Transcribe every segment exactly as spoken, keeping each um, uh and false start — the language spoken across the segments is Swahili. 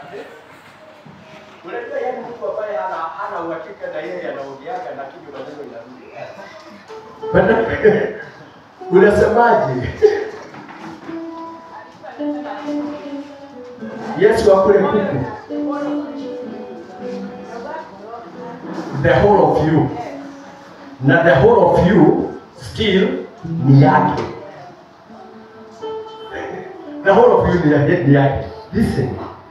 Unajua yeye mtu ambaye ana ana uhakika na yeye anaongeaga lakini maneno yanarudi. Unasemaje? Yesu akule kuku. The whole of you. Na the whole of you still ni yake. The whole of you ni yake. Listen.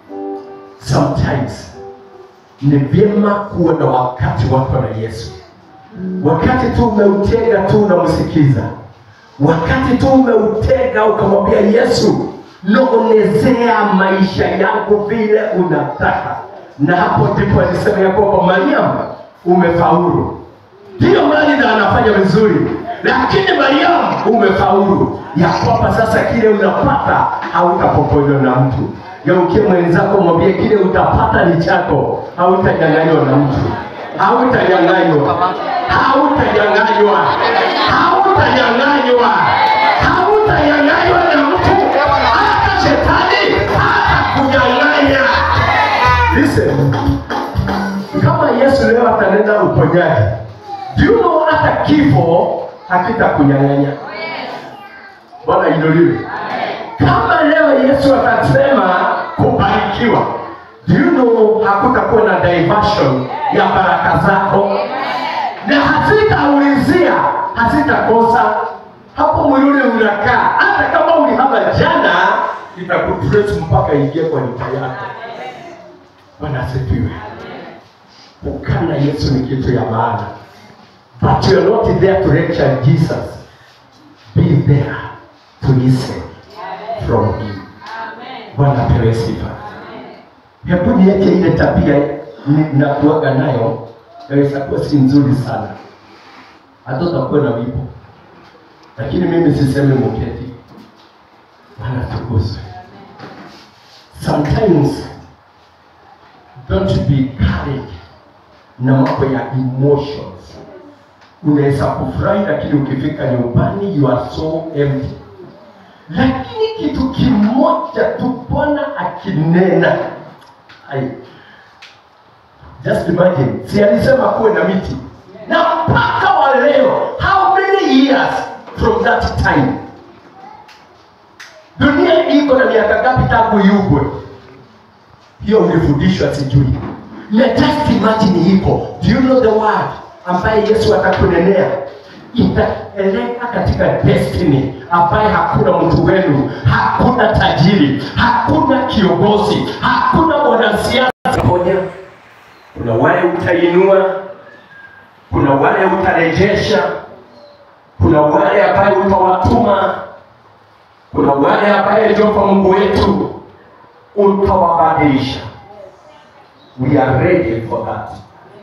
Sometimes ni vyema kuwa na wakati wako na Yesu. Wakati tu umeutega tu unamsikiza. Wakati tu umeutega ukamwambia Yesu, nionezea maisha yangu vile unataka. Na hapo ndipo alisema ya kwamba Mariam umefaulu. Ndio Maria anafanya vizuri, lakini Mariam umefaulu. Ya kwamba sasa kile unapata hautapokonywa na mtu. Geukie mwenzako mwambie kile utapata ni chako, hautanyang'anywa na mtu. Hautanyang'anywa. Hautanyang'anywa. Hautanyang'anywa. Hautanyang'anywa na mtu. Hata shetani hatakunyang'anya. Listen. Kama Yesu leo atanena uponyaji, do you know hata kifo hakitakunyang'anya? Bwana inuliwe. Kama leo Yesu atasema kubarikiwa, do you know hakutakuwa na diversion ya baraka zako? Na hazitaulizia, hazitakosa. Hapo mwilini unakaa, hata kama ulihama jana, itakutrace mpaka ingie kwa nyumba yako. Bwana asifiwe. Kukaa na Yesu ni kitu ya maana. But you are not there to lecture Jesus. Be there to listen from him. Bwana apewe sifa. Hebu niweke ile tabia ninakuaga nayo, yaweza kuwa si nzuri sana. Hata utakuwa na wipo. Lakini mimi sisemi muketi. Bwana tukuzwe. Sometimes don't be carried na mambo ya emotions. Unaweza kufurahi lakini ukifika nyumbani you are so empty. Lakini kitu kimoja tu Bwana akinena. Ai. Just imagine, si alisema kuwe na miti. Na mpaka wa leo, how many years from that time? Dunia iko na miaka ngapi tangu iugwe? Hiyo ulifundishwa sijui. Na just imagine iko. Do you know the word ambaye Yesu atakunenea? Itaeleka katika destiny ambaye hakuna mtu wenu, hakuna tajiri, hakuna kiongozi, hakuna mwanasiasa. Kuna wale utainua, kuna wale utarejesha, kuna wale ambaye utawatuma, kuna wale ambaye Jehova Mungu wetu utawabadilisha. We are ready for that.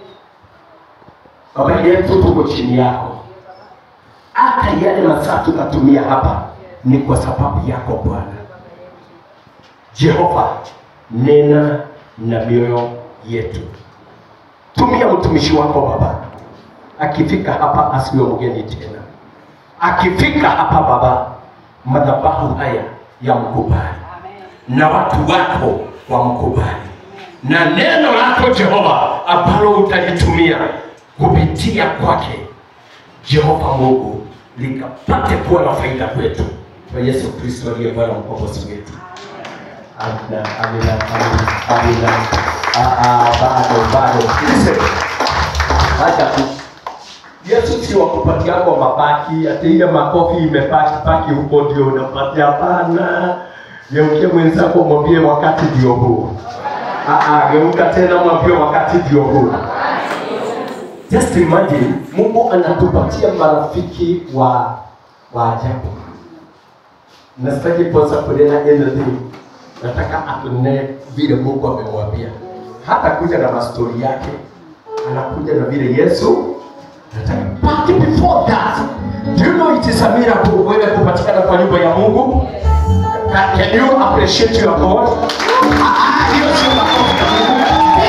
Baba yetu tuko chini yako. Hata yale masaa tunatumia hapa ni kwa sababu yako Bwana. Jehova, nena na mioyo yetu. Tumia mtumishi wako Baba. Akifika hapa asiwe mgeni tena. Akifika hapa Baba, madhabahu haya ya mkubali. Na watu wako wa mkubali. Na neno lako Jehova ambalo utalitumia kupitia kwake Jehova Mungu likapate kuwa na faida kwetu. Kwa Yesu Kristo aliye Bwana mkombozi wetu. Amina, amina, amina, amina. Ah ah, bado, bado. Listen. Acha tu. Yesu si wakupatia kwa mabaki, ati ile makofi imepaki paki huko ndio unapatia. Hapana. Geuke mwenzako mwambie wakati ndio huu. Ah ah, geuka tena mwambie wakati ndio huu. Just imagine, Mungu anatupatia marafiki wa wa ajabu. Nasitaki kwanza kunena anything. Nataka atunene vile Mungu amemwambia. Hata kuja na mastori yake, anakuja na vile Yesu nataka. But before that, do you know it is a miracle wewe kupatikana kwa nyumba ya Mungu? Can you appreciate your God? Ah, hiyo sio makofi ya Mungu.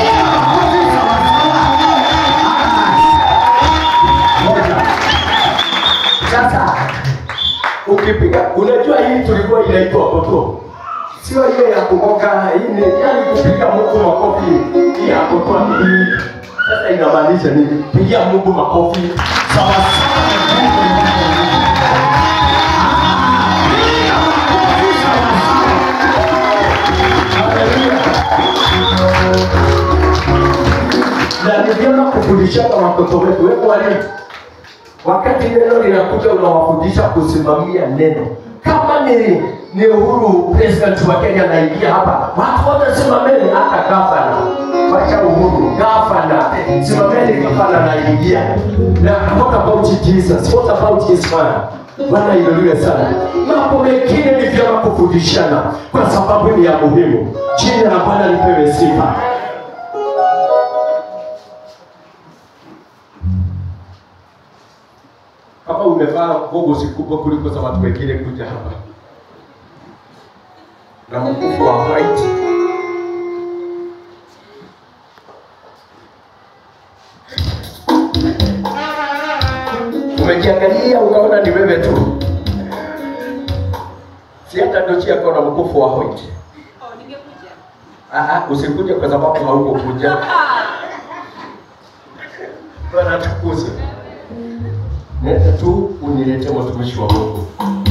Sasa ukipiga, unajua hii tulikuwa inaitwa toto. Sio ile ya kumoka, hii ni yani piga Mungu makofi hii hapo kwa hii. Sasa inamaanisha nini? Pigia Mungu makofi sawa sawa. Na ni vyema kufundisha watoto wetu. Wewe mwalimu, wakati neno linakuja unawafundisha kusimamia neno. Kama ni ni Uhuru president wa Kenya anaingia hapa, watu wote simameni, hata gavana. Wacha Uhuru, gavana, simameni gavana anaingia. Na what about Jesus? What about his man? Bwana inuliwe sana. Mambo mengine ni vyema kufundishana kwa sababu ni ya muhimu. Jina la Bwana lipewe sifa. Kama umevaa gogo sikubwa kuliko za watu wengine kuja hapa na mkufu wa white, umejiangalia ukaona ni wewe tu, si hata ndochi yako na mkufu wa white. Oh, ningekuja. Ah ah, usikuje kwa sababu hauko kuja. Bwana tukuze. Nenda tu unilete mtumishi wa Mungu.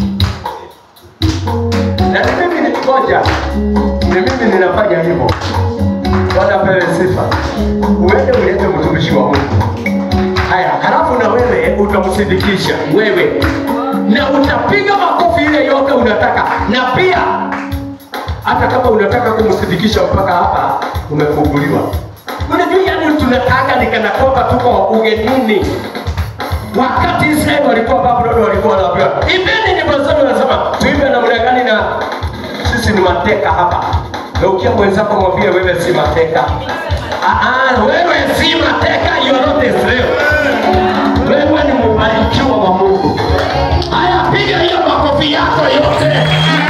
Na mimi nikoja. Na mimi ninafanya hivyo. Bwana pewe sifa. Uende ulete mtumishi wa Mungu. Haya, halafu na wewe utamsindikisha wewe. Na utapiga makofi ile yote unataka. Na pia hata kama unataka kumsindikisha mpaka hapa umefunguliwa. Unajua yani tunataka nikana kwamba tuko ugenini. Wakati Israeli walikuwa Babyloni walikuwa wanaambiwa, "Ibeni ni bazao wanasema, tuimbe na namna gani na sisi ni mateka hapa." Na ukia mwenzako mwambie wewe si mateka. Ah ah, wewe si mateka, you are not a slave. Wewe ni mbarikiwa wa Mungu. Haya, piga hiyo makofi yako yote.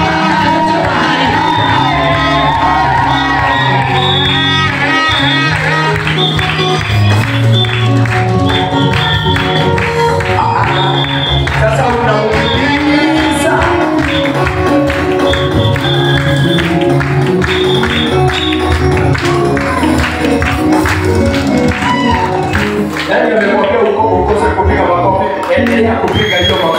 Sasa unamuuliza nani amepokea ukose kupiga makofi? Endelea kupiga hiyo makofi.